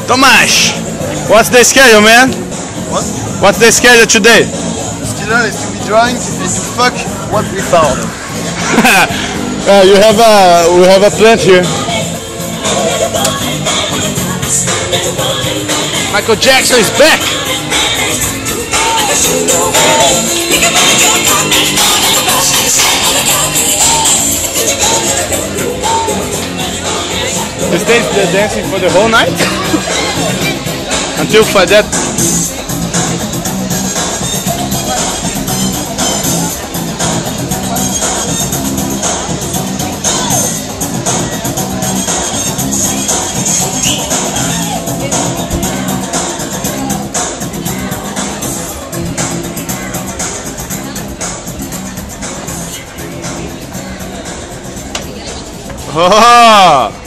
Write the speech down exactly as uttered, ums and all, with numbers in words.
Tomasz, what's the schedule, man? What? What's the schedule today? The schedule is to be drunk and to fuck what we found. uh, you have a we have a plant here. Michael Jackson is back. You stayed uh, dancing for the whole night? Until for that. Oh!